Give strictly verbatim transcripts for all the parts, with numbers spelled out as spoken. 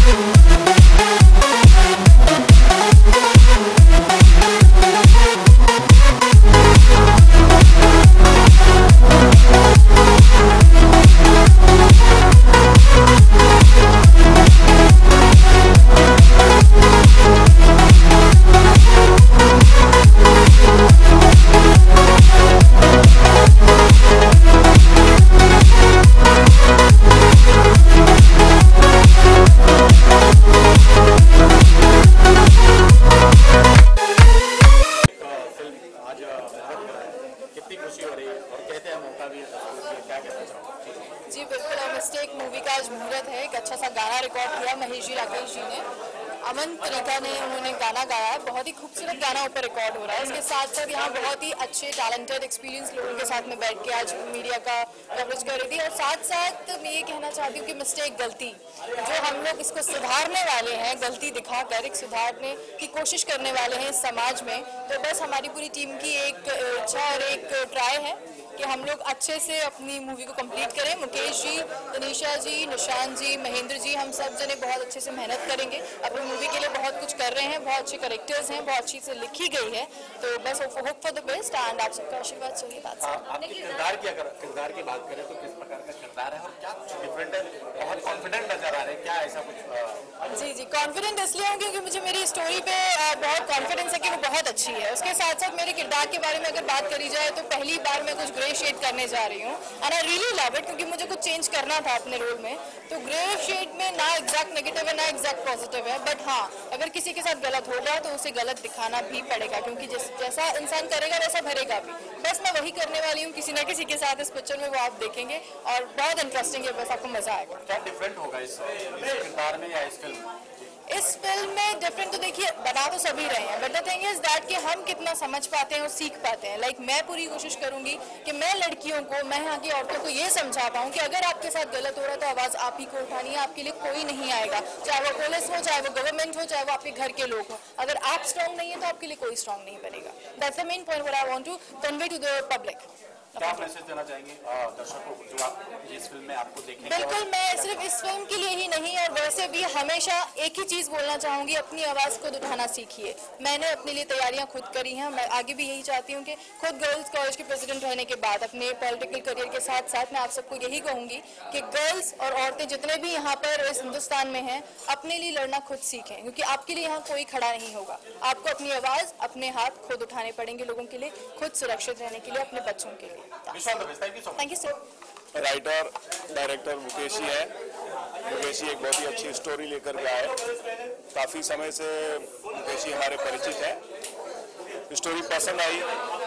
जी बिल्कुल, mistake movie का आज मुहूर्त है। एक अच्छा सा गाना रिकॉर्ड किया महेश जी, राकेश जी ने, अमन त्रिका ने उन्होंने गाना गाया है। बहुत ही खूबसूरत गाना ऊपर रिकॉर्ड हो रहा है। इसके साथ साथ यहाँ बहुत ही अच्छे टैलेंटेड एक्सपीरियंस लोगों के साथ में बैठ के आज मीडिया का कवरेज कर रही थी। और साथ साथ मैं ये कहना चाहती हूँ कि मिस्टेक, गलती, जो हम लोग इसको सुधारने वाले हैं, गलती दिखाकर एक सुधारने की कोशिश करने वाले हैं इस समाज में, तो बस हमारी पूरी टीम की एक इच्छा और एक ट्राई है कि हम लोग अच्छे से अपनी मूवी को कंप्लीट करें। मुकेश जी, तनीषा जी, निशांत जी, महेंद्र जी, हम सब जने बहुत अच्छे से मेहनत करेंगे। अपनी मूवी के लिए बहुत कुछ कर रहे हैं, बहुत अच्छे कैरेक्टर्स हैं, बहुत अच्छी से लिखी गई है, तो बस hope for the best and आप सबका आशीर्वाद चाहिए। बात आपके किरदार की अगर किरदार की बात करें तो किस प्रकार का किरदार है और क्या कुछ डिफरेंट है? बहुत कॉन्फिडेंट नजर आ रहे हैं, क्या ऐसा कुछ? जी जी कॉन्फिडेंट इसलिए हूँ क्योंकि मुझे मेरी स्टोरी पे बहुत कॉन्फिडेंस है कि वो बहुत अच्छी है। उसके साथ साथ मेरे किरदार के बारे में अगर बात करी जाए तो पहली बार मैं कुछ ग्रे शेड करने जा रही हूँ and I really love it, क्योंकि मुझे कुछ चेंज करना था अपने रोल में। तो ग्रे शेड में ना एग्जैक्ट नेगेटिव है ना एग्जैक्ट पॉजिटिव है, बट हाँ अगर किसी के साथ गलत होगा तो उसे गलत दिखाना भी पड़ेगा, क्योंकि जैसा इंसान करेगा वैसा भरेगा भी। बस मैं वही करने वाली हूँ किसी ना किसी के साथ इस पिक्चर में, वो आप देखेंगे और बहुत इंटरेस्टिंग है, बस आपको मजा आएगा। क्या डिफरेंट होगा इस किरदार में या इस फिल्म में? इस फिल्म में डिफरेंट तो देखिए बना तो सभी रहे हैं, but the thing is that कि हम कितना समझ पाते हैं और सीख पाते हैं। लाइक like, मैं पूरी कोशिश करूंगी कि मैं लड़कियों को, मैं यहाँ की औरतों को ये समझा पाऊँ कि अगर आपके साथ गलत हो रहा है तो आवाज़ आप ही को उठानी है, आपके लिए कोई नहीं आएगा, चाहे वो पुलिस हो, चाहे वो गवर्नमेंट हो, चाहे वो आपके घर के लोग हो। अगर आप स्ट्रॉन्ग नहीं है तो आपके लिए कोई स्ट्रॉन्ग नहीं बनेगा। That's the main point what I want to convey to the public. क्या मैसेज देना चाहेंगे दर्शकों को जो आप इस फिल्म में आपको देखेंगे? बिल्कुल, मैं सिर्फ इस फिल्म के लिए ही नहीं और वैसे भी हमेशा एक ही चीज़ बोलना चाहूँगी, अपनी आवाज़ खुद उठाना सीखिए। मैंने अपने लिए तैयारियां खुद करी हैं, मैं आगे भी यही चाहती हूँ कि खुद गर्ल्स कॉलेज के प्रेसिडेंट रहने के बाद अपने पॉलिटिकल करियर के साथ साथ मैं आप सबको यही कहूँगी कि गर्ल्स और औरतें जितने भी यहाँ पर इस हिंदुस्तान में हैं, अपने लिए लड़ना खुद सीखें, क्योंकि आपके लिए यहाँ कोई खड़ा नहीं होगा। आपको अपनी आवाज़, अपने हाथ खुद उठाने पड़ेंगे लोगों के लिए, खुद सुरक्षित रहने के लिए, अपने बच्चों के लिए। Thank you sir. Writer director Mukesh ही है। मुकेश ही एक बहुत ही अच्छी स्टोरी लेकर के आए। काफ़ी समय से मुकेश ही हमारे परिचित है। स्टोरी पसंद आई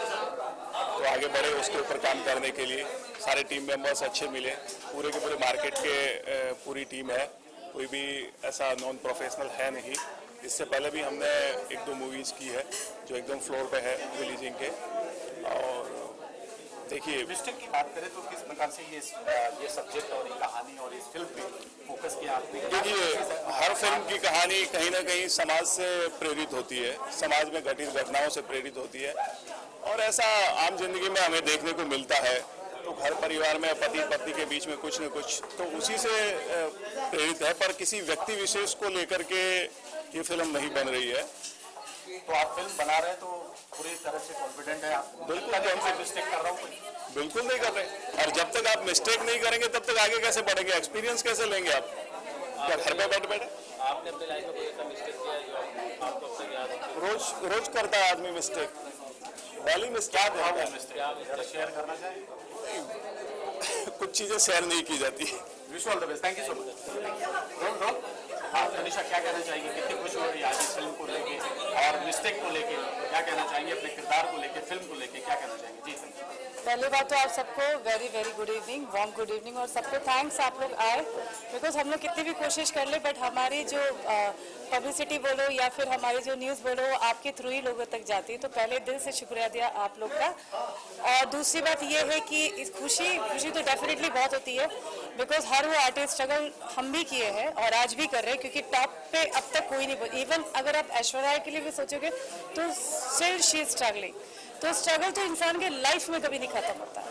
तो आगे बढ़े उसके ऊपर काम करने के लिए। सारे टीम मेंबर्स अच्छे मिले, पूरे के पूरे मार्केट के पूरी टीम है, कोई भी ऐसा नॉन प्रोफेशनल है नहीं। इससे पहले भी हमने एक दो मूवीज़ की है जो एकदम फ्लोर पे है रिलीजिंग के। और देखिए मिस्टेक की बात करें तो किस प्रकार से ये ये सब्जेक्ट और ये कहानी और इस फिल्म पे फोकस किया आपने? देखिए हर फिल्म की कहानी कहीं ना कहीं समाज से प्रेरित होती है, समाज में घटित घटनाओं से प्रेरित होती है, और ऐसा आम जिंदगी में हमें देखने को मिलता है। तो घर परिवार में पति पत्नी के बीच में कुछ न कुछ तो उसी से प्रेरित है, पर किसी व्यक्ति विशेष को लेकर के ये फिल्म नहीं बन रही है। तो आप फिल्म बना रहे हैं तो पूरी तरह से कॉन्फिडेंट है आप? बिल्कुल, मैं मिस्टेक कर रहा हूँ? बिल्कुल नहीं कर रहे। और जब तक आप मिस्टेक नहीं करेंगे तब तक आगे कैसे बढ़ेंगे, एक्सपीरियंस कैसे लेंगे आप? क्या घर पे बैठ बैठे? आपने अपने लाइफ में कोई ऐसा मिस्टेक किया जो आपको अब तक याद है? रोज रोज करता है आदमी मिस्टेक। पहली मिस्टेक क्या शेयर करना चाहिए? कुछ चीजें शेयर नहीं की जाती। Wish all the best, thank you so much. हाँ तनीषा, क्या कहना चाहिए? कितनी खुश हो रही है आज इस फिल्म को लेके और मिस्टेक को लेके? क्या कहना चाहिए अपने किरदार को लेके, फिल्म को लेके क्या कहना चाहेंगे? जी पहली बात तो आप सबको very very good evening, warm good evening, और सबको थैंक्स आप लोग आए। बिकॉज हम लोग कितनी भी कोशिश कर ले बट हमारी जो पब्लिसिटी बोलो या फिर हमारी जो न्यूज़ बोलो वो आपके थ्रू ही लोगों तक जाती है, तो पहले दिल से शुक्रिया दिया आप लोग का। और दूसरी बात ये है कि इस खुशी खुशी तो डेफिनेटली बहुत होती है, बिकॉज हर वो आर्टिस्ट स्ट्रगल हम भी किए हैं और आज भी कर रहे हैं, क्योंकि टॉप पे अब तक कोई नहीं। इवन अगर आप ऐश्वर्या के लिए भी सोचोगे तो स्टिल शी इज स्ट्रगलिंग। तो स्ट्रगल तो इंसान के लाइफ में कभी नहीं खत्म होता।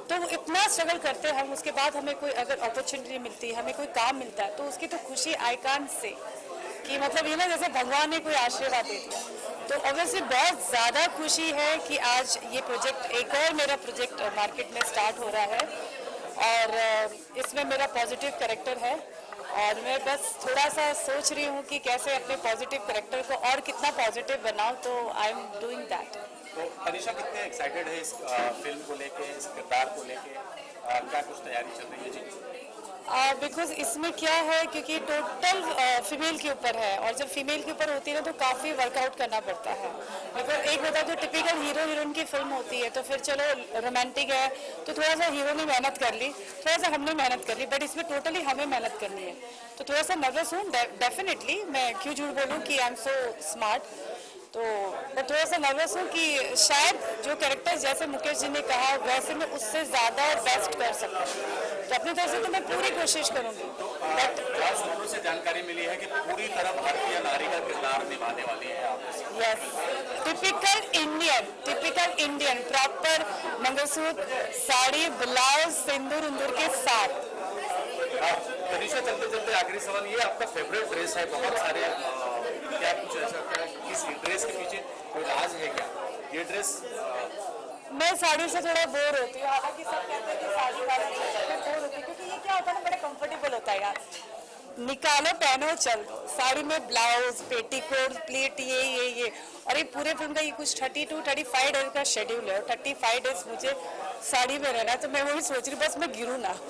तो इतना स्ट्रगल करते हैं हम, उसके बाद हमें कोई अगर अपॉर्चुनिटी मिलती है, हमें कोई काम मिलता है, तो उसकी तो खुशी आई कांट से कि मतलब ये ना जैसे भगवान ने कोई आशीर्वाद दे दिया। तो ऑब्वियसली बहुत ज़्यादा खुशी है कि आज ये प्रोजेक्ट, एक और मेरा प्रोजेक्ट मार्केट में स्टार्ट हो रहा है और इसमें मेरा पॉजिटिव कैरेक्टर है और मैं बस थोड़ा सा सोच रही हूँ कि कैसे अपने पॉजिटिव कैरेक्टर को और कितना पॉजिटिव बनाऊँ, तो आई एम डूइंग दैट। तो तनिषा कितने एक्साइटेड है इस आ, फिल्म को लेके, इस किरदार को लेके, आ, क्या कुछ तैयारी चल रही है जी? बिकॉज uh, इसमें क्या है, क्योंकि टोटल फीमेल uh, के ऊपर है और जब फीमेल के ऊपर होती है ना तो काफ़ी वर्कआउट करना पड़ता है। बिकॉज एक होता है जो टिपिकल हीरो हीरोइन की फिल्म होती है तो फिर चलो रोमांटिक है तो थोड़ा सा हीरो ने मेहनत कर ली, थोड़ा सा हमने मेहनत कर ली, बट इसमें टोटली हमें मेहनत करनी है। तो थोड़ा सा नर्वस हूँ डेफिनेटली, मैं क्यों झूठ बोलूँ कि आई एम सो स्मार्ट, तो मैं थोड़ा सा नर्वस हूँ कि शायद जो कैरेक्टर जैसे मुकेश जी ने कहा वैसे मैं उससे ज़्यादा बेस्ट कर सकूँ, तो अपनी तरफ से तो मैं पूरी कोशिश करूँगी। बट सूत्रों से जानकारी मिली है कि पूरी तरह भारतीय नारी का किरदार निभाने वाली है आप। Yes, typical Indian, typical Indian proper mangalsutra, sari, blouse, sindoor उंदूर के साथ। तनिषा, चलते चलते आखिरी सवाल, ये आपका फेवरेट ड्रेस है, बहुत सारे आ, क्या कुछ ऐसा है, इस ड्रेस के पीछे कोई राज है क्या? ये ड्रेस मैं साड़ी से थोड़ा बोर होती हूँ, हालांकि सब कहते हैं कि साड़ी वाला मैं बोर होती हूँ क्योंकि ये क्या होता है ना, बड़ा कंफर्टेबल होता है यार, निकालो पहनो चल दो। साड़ी में ब्लाउज, पेटीकोट, प्लीट, ये ये ये और ये पूरे फिल्म का ये कुछ thirty two thirty five days का शेड्यूल है और थर्टी फाइव डेज मुझे साड़ी में रहना है, तो मैं वही सोच रही हूँ बस मैं गिरूँ ना।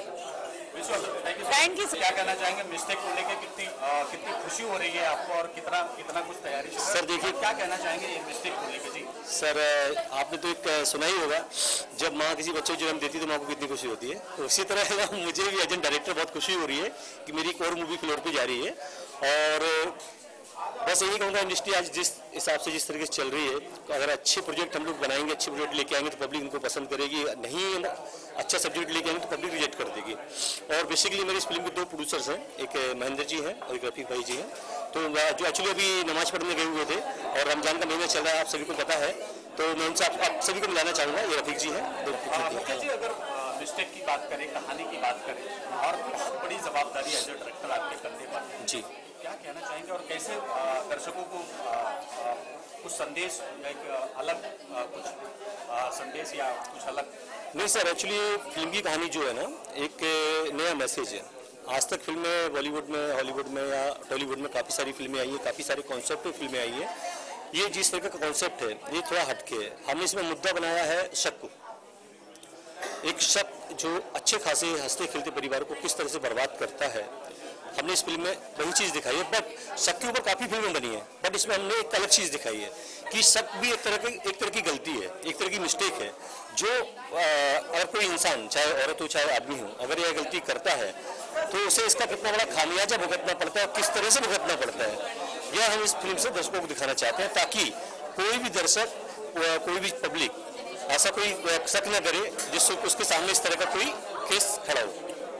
Thank you. क्या कहना चाहेंगे मिस्टेक को लेकर, कितनी आ, कितनी खुशी हो रही है आपको और कितना कितना कुछ तैयारी? सर देखिए, क्या कहना चाहेंगे ये मिस्टेक को लेकर जी? सर आपने तो एक सुना ही होगा, जब माँ किसी बच्चे को जन्म देती है तो माँ को कितनी खुशी होती है, तो उसी तरह मुझे भी एज एन डायरेक्टर बहुत खुशी हो रही है कि मेरी एक और मूवी फ्लोर पे जा रही है। और बस यही कहूँगा, इंडस्ट्री आज जिस हिसाब से जिस तरीके से चल रही है, अगर अच्छे प्रोजेक्ट हम लोग बनाएंगे, अच्छे प्रोजेक्ट लेके आएंगे तो पब्लिक उनको पसंद करेगी, नहीं अच्छा सब्जेक्ट लेके आएंगे तो पब्लिक रिजेक्ट कर देगी। और बेसिकली मेरी इस फिल्म के दो प्रोड्यूसर्स हैं, एक महेंद्र जी हैं और एक रफीक भाई जी हैं, तो जो एक्चुअली अभी नमाज पढ़ने गए हुए थे और रमजान का महीना चल रहा है, आप सभी को पता है, तो मैं उनसे आप, आप सभी को मिलाना चाहूँगा, ये रफीक जी हैं। मुकेश जी, अगर मिस्टेक की बात करें, कहानी की बात करें और बहुत बड़ी जवाबदारी एज ए डायरेक्टर आपके कंधे पर जी, क्या कहना चाहेंगे और कैसे दर्शकों को कुछ संदेश या एक अलग कुछ संदेश या कुछ अलग? नहीं सर, एक्चुअली फिल्म की कहानी जो है ना, एक नया मैसेज है। आज तक फिल्में बॉलीवुड में, हॉलीवुड में या टॉलीवुड में काफ़ी सारी फिल्में आई है, काफ़ी सारे कॉन्सेप्ट फिल्में आई है। ये जिस तरह का कॉन्सेप्ट है ये थोड़ा हटके है। हमने इसमें मुद्दा बनाया है शक को, एक शक जो अच्छे खासे हंसते खेलते परिवार को किस तरह से बर्बाद करता है। हमने इस फिल्म में वही चीज़ दिखाई है, बट शक के ऊपर काफ़ी फिल्में बनी है, बट इसमें हमने एक अलग चीज़ दिखाई है कि शक भी एक तरह की एक तरह की गलती है, एक तरह की मिस्टेक है, जो अगर कोई इंसान, चाहे औरत हो चाहे आदमी हो, अगर यह गलती करता है तो उसे इसका कितना बड़ा खामियाजा भुगतना पड़ता है और किस तरह से भुगतना पड़ता है, यह हम इस फिल्म से दर्शकों को दिखाना चाहते हैं, ताकि कोई भी दर्शक, कोई भी पब्लिक ऐसा कोई शक न करे जिससे उसके सामने इस तरह का कोई केस खड़ा हो।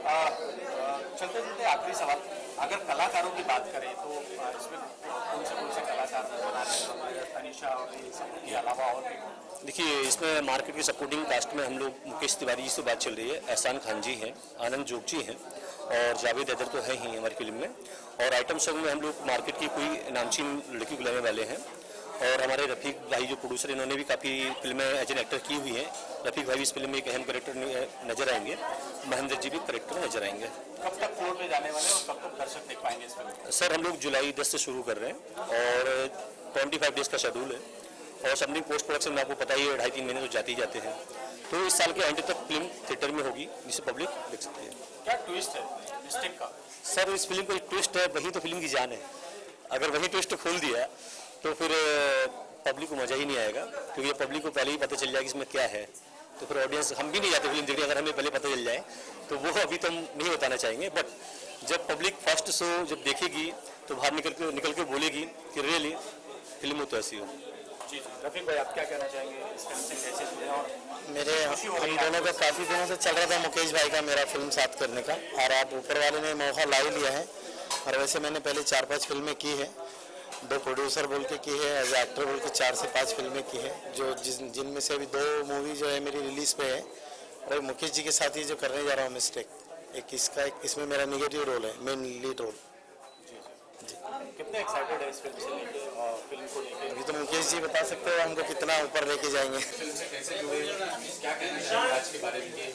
चलते चलते आखिरी सवाल, अगर कलाकारों की बात करें तो इसमें कौन से कौन से कलाकार नजर आ रहे हैं, तनिषा और के अलावा? और देखिए, इसमें मार्केट के सपोर्टिंग कास्ट में हम लोग मुकेश तिवारी जी से बात चल रही है, एहसान खान जी हैं, आनंद जोग जी हैं और जावेद हैदर तो है ही हमारी फिल्म में। और आइटम सॉन्ग में हम लोग मार्केट की कोई नामचीन लड़की को लाने वाले हैं। और हमारे रफीक भाई जो प्रोड्यूसर, इन्होंने भी काफ़ी फिल्में एज एन एक्टर की हुई हैं। रफीक भाई इस फिल्म में एक अहम करेक्टर नजर आएंगे, महेंद्र जी भी करेक्टर नजर आएंगे। कब तक फ्लोर पे जाने वाले और कब तक दर्शक देख पाएंगे इस फिल्म? सर हम लोग जुलाई दस से शुरू कर रहे हैं और पच्चीस डेज का शेड्यूल है और सबमिंग पोस्ट प्रोडक्शन में आपको पता ही है ढाई तीन महीने तो जाते ही जाते हैं, तो इस साल के एंड तक फिल्म थिएटर में होगी जिसे पब्लिक देख सकती है। क्या ट्विस्ट है मिस्टेक का? सर इस फिल्म का एक ट्विस्ट है, वही तो फिल्म की जान है। अगर वही ट्विस्ट खोल दिया तो फिर पब्लिक को मजा ही नहीं आएगा, क्योंकि पब्लिक को पहले ही पता चल जाएगा कि इसमें क्या है, तो फिर ऑडियंस, हम भी नहीं जाते फिल्म देखने अगर हमें पहले पता चल जाए, तो वो अभी तो हम नहीं बताना चाहेंगे। बट जब पब्लिक फर्स्ट शो जब देखेगी तो बाहर निकल के निकल के बोलेगी कि रियली फिल्म हो तो ऐसी हो। जी रफीक भाई, आप क्या कहना चाहेंगे इस फिल्म से, कैसे जुड़े? और मेरे हम दोनों का काफ़ी दिनों से चल रहा था मुकेश भाई का मेरा फिल्म साथ करने का, और आप ऊपर वाले ने मौका ला ही लिया है। और वैसे मैंने पहले चार पांच फिल्में की है, दो प्रोड्यूसर बोल के की है, एज एक्टर बोल के चार से पाँच फिल्में की है, जो जिस जिनमें से अभी दो मूवी जो है मेरी रिलीज़ पे है, और मुकेश जी के साथ ही जो करने जा रहा हूँ मिस्टेक, एक इसका एक इसमें मेरा निगेटिव रोल है, मेन लीड रोल। कितने एक्साइटेड है इस फिल्म से लेके और फिल्म को लेके? अभी तो मुकेश जी बता सकते हो हमको कितना ऊपर लेके जाएंगे। फिल्म से कैसे जुड़े, क्या कहना चाहिए आज के बारे में?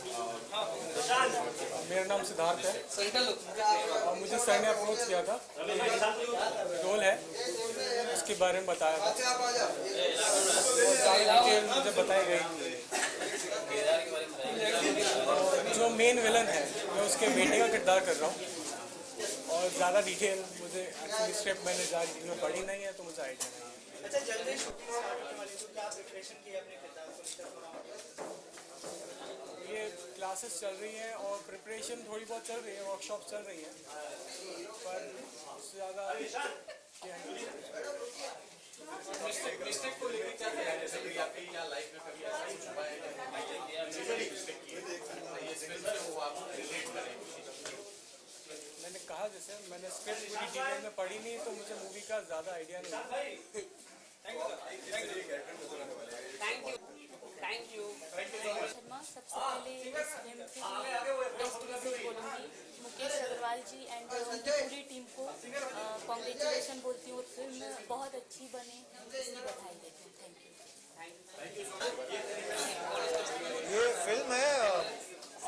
मेरा नाम सिद्धार्थ है और मुझे सर ने अप्रोच किया था, रोल है उसके बारे में बताया था, सारी डिटेल मुझे बताई गई। जो मेन विलन है मैं उसके बेटे का किरदार कर रहा हूँ और ज़्यादा डिटेल मुझे एक्चुअली स्क्रिप्ट मैंने ज़्यादा डिटेल में पढ़ी नहीं है तो मुझे आइडिया नहीं है। अच्छा, जल्दी शूटिंग होने वाली तो क्या प्रिपरेशन की है अपने किरदार को? ये क्लासेस चल रही हैं और प्रिपरेशन थोड़ी बहुत चल रही है, वर्कशॉप चल रही है, पर उससे ज़्यादा क्या है। मिस्टेक को लेके क्या कहना है? जैसे कि आपकी क्या लाइफ में कभी ऐसा कुछ हुआ है कि मिस्टेक की है, इस फिल्म से वो आप रिलेट करें? मैंने कहा जैसे मैंने स्क्रिप्ट पूरी डिटेल में पढ़ी नहीं तो मुझे मूवी का ज़्यादा आइडिया नहीं है। Thank you thank you Sharma. सबसे पहले इस फिल्म के लिए बेस्ट विशेस बोलूँगी मुकेश अग्रवाल जी एंड उनकी पूरी टीम को कॉन्ग्रेचुलेशन बोलती हूँ। फिल्म बहुत अच्छी बने, इसकी बधाई देती हूँ। Thank you. ये फिल्म है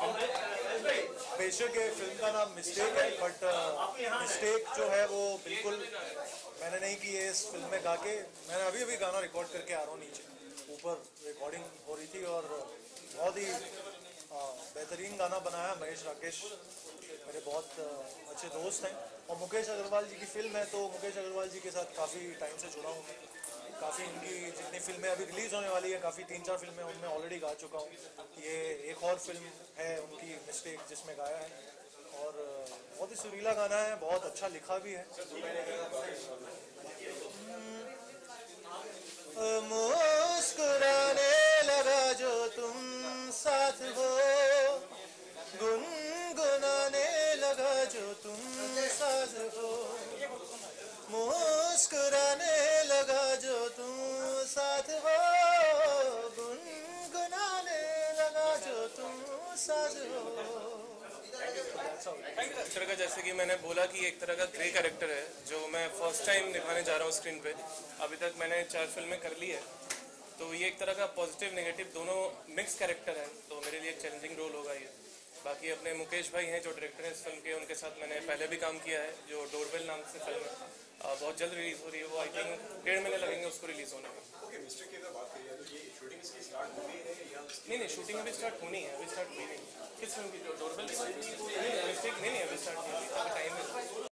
बेशक ये फिल्म का नाम मिस्टेक है, बट मिस्टेक जो है वो बिल्कुल मैंने नहीं की है इस फिल्म में गा के। मैंने अभी अभी गाना रिकॉर्ड करके आ रहा हूँ, नीचे ऊपर रिकॉर्डिंग हो रही थी और बहुत ही बेहतरीन गाना बनाया महेश राकेश, मेरे बहुत अच्छे दोस्त हैं और मुकेश अग्रवाल जी की फिल्म है तो मुकेश अग्रवाल जी के साथ काफ़ी टाइम से जुड़ा हूँ। काफ़ी इनकी जितनी फिल्में अभी रिलीज़ होने वाली है, काफ़ी तीन चार फिल्में उनमें ऑलरेडी गा चुका हूँ। ये एक और फिल्म है उनकी मिस्टेक जिसमें गाया है और बहुत ही सुरीला गाना है, बहुत अच्छा लिखा भी है। मुस्कुराने लगा जो तुम साथ हो, गुनगुनाने लगा जो तुम साथ हो, मुस्कुराने लगा जो तुम साथ हो, गुनगुनाने लगा जो तुम साथ हो। इस तरह का जैसे कि मैंने बोला कि एक तरह का ग्रे कैरेक्टर है जो मैं फर्स्ट टाइम निभाने जा रहा हूँ स्क्रीन पे। अभी तक मैंने चार फिल्में कर ली है तो ये एक तरह का पॉजिटिव नेगेटिव दोनों मिक्स कैरेक्टर है, तो मेरे लिए एक चैलेंजिंग रोल होगा ये। बाकी अपने मुकेश भाई हैं जो डायरेक्टर हैं इस फिल्म के, उनके साथ मैंने पहले भी काम किया है, जो डोरबेल नाम से फिल्म है, बहुत जल्द रिलीज़ हो रही है वो। आई थिंक डेढ़ महीने लगेंगे उसको रिलीज़ होने में। नहीं नहीं शूटिंग अभी स्टार्ट होनी है, अभी स्टार्ट हुई नहीं। किस फिल्म की? डोरबेल की? नहीं मिस्टेक नहीं नहीं अभी स्टार्ट नहीं, अभी टाइम है।